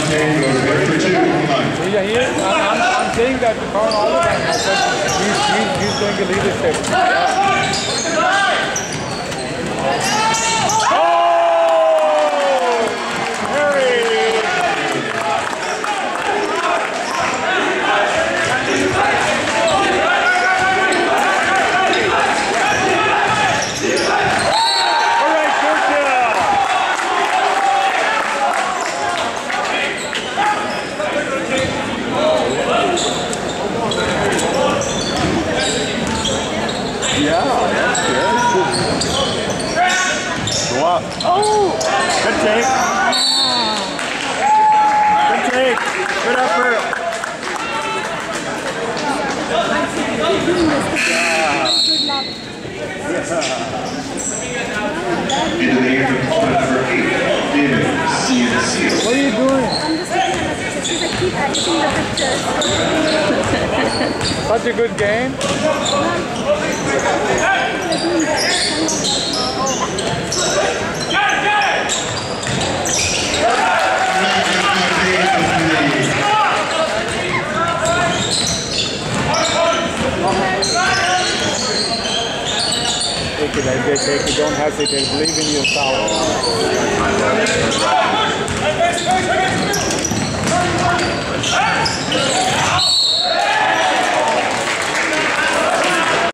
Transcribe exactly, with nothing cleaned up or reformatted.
Yeah, he is. I'm, I'm, I'm saying that to Carl all the time. He's, he's, he's going to leadership. Oh! Harry! Yeah, that's good. Go up. Oh! Good take. Good take. Good effort. What are you doing? I'm just looking at the pictures. I keep editing the pictures. Such a good game. Take it, I did take it. Don't hesitate. Believe in yourself.